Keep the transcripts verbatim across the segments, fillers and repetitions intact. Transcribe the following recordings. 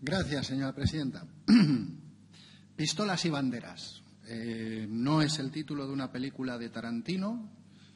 Gracias, señora presidenta. Pistolas y banderas. Eh, no es el título de una película de Tarantino,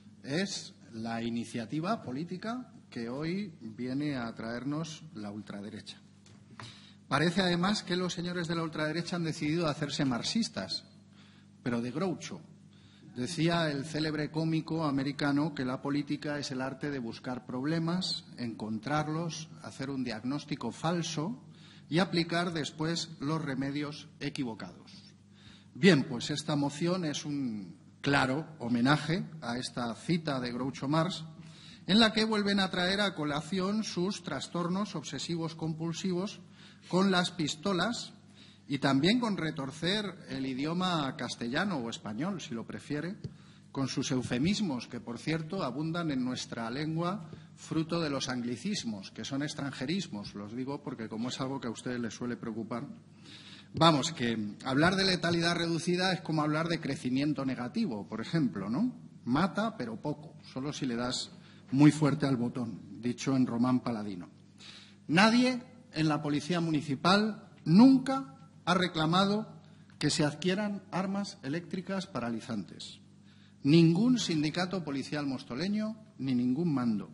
es la iniciativa política que hoy viene a traernos la ultraderecha. Parece, además, que los señores de la ultraderecha han decidido hacerse marxistas, pero de Groucho. Decía el célebre cómico americano que la política es el arte de buscar problemas, encontrarlos, hacer un diagnóstico falso y aplicar después los remedios equivocados. Bien, pues esta moción es un claro homenaje a esta cita de Groucho Marx, en la que vuelven a traer a colación sus trastornos obsesivos compulsivos con las pistolas y también con retorcer el idioma castellano o español, si lo prefiere, con sus eufemismos, que, por cierto, abundan en nuestra lengua, fruto de los anglicismos, que son extranjerismos. Los digo porque, como es algo que a ustedes les suele preocupar, vamos, que hablar de letalidad reducida es como hablar de crecimiento negativo, por ejemplo, ¿no? Mata, pero poco, solo si le das muy fuerte al botón, dicho en román paladino. Nadie en la Policía Municipal nunca ha reclamado que se adquieran armas eléctricas paralizantes. Ningún sindicato policial mostoleño ni ningún mando.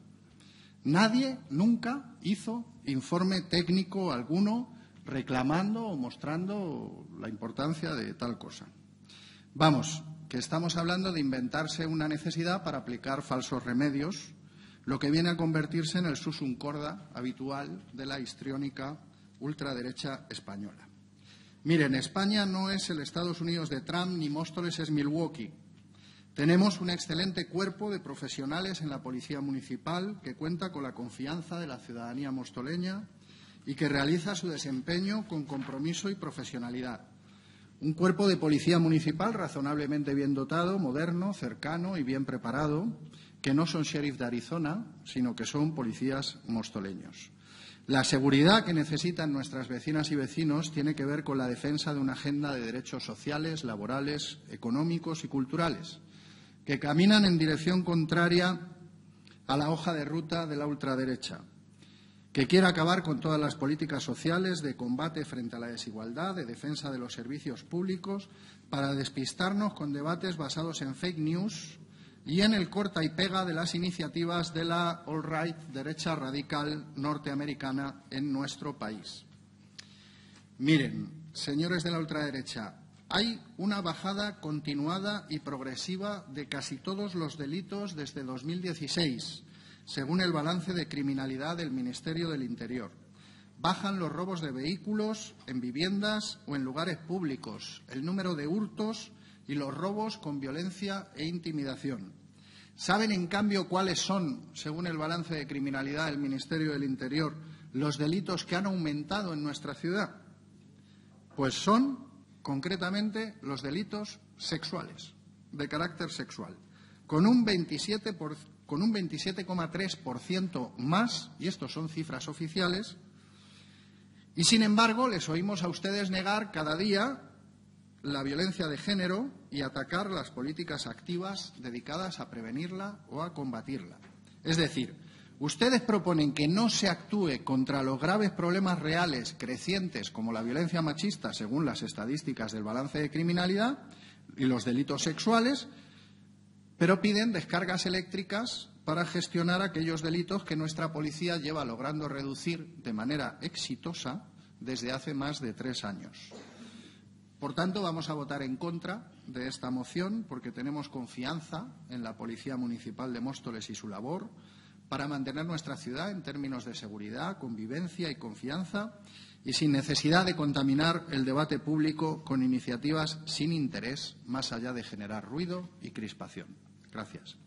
Nadie nunca hizo informe técnico alguno reclamando o mostrando la importancia de tal cosa. Vamos, que estamos hablando de inventarse una necesidad para aplicar falsos remedios, lo que viene a convertirse en el susum corda habitual de la histriónica ultraderecha española. Miren, España no es el Estados Unidos de Trump ni Móstoles es Milwaukee. Tenemos un excelente cuerpo de profesionales en la Policía Municipal que cuenta con la confianza de la ciudadanía mostoleña y que realiza su desempeño con compromiso y profesionalidad. Un cuerpo de Policía Municipal razonablemente bien dotado, moderno, cercano y bien preparado, que no son sheriff de Arizona, sino que son policías mostoleños. La seguridad que necesitan nuestras vecinas y vecinos tiene que ver con la defensa de una agenda de derechos sociales, laborales, económicos y culturales, que caminan en dirección contraria a la hoja de ruta de la ultraderecha, que quiere acabar con todas las políticas sociales de combate frente a la desigualdad, de defensa de los servicios públicos, para despistarnos con debates basados en fake news y en el corta y pega de las iniciativas de la alt-right derecha radical norteamericana en nuestro país. Miren, señores de la ultraderecha, hay una bajada continuada y progresiva de casi todos los delitos desde dos mil dieciséis, según el balance de criminalidad del Ministerio del Interior. Bajan los robos de vehículos en viviendas o en lugares públicos, el número de hurtos y los robos con violencia e intimidación. ¿Saben, en cambio, cuáles son, según el balance de criminalidad del Ministerio del Interior, los delitos que han aumentado en nuestra ciudad? Pues son, concretamente, los delitos sexuales, de carácter sexual, con un veintisiete por, con un veintisiete coma tres por ciento más, y estos son cifras oficiales, y, sin embargo, les oímos a ustedes negar cada día la violencia de género y atacar las políticas activas dedicadas a prevenirla o a combatirla. Es decir, ustedes proponen que no se actúe contra los graves problemas reales crecientes como la violencia machista, según las estadísticas del balance de criminalidad, y los delitos sexuales, pero piden descargas eléctricas para gestionar aquellos delitos que nuestra policía lleva logrando reducir de manera exitosa desde hace más de tres años. Por tanto, vamos a votar en contra de esta moción porque tenemos confianza en la Policía Municipal de Móstoles y su labor para mantener nuestra ciudad en términos de seguridad, convivencia y confianza y sin necesidad de contaminar el debate público con iniciativas sin interés más allá de generar ruido y crispación. Gracias.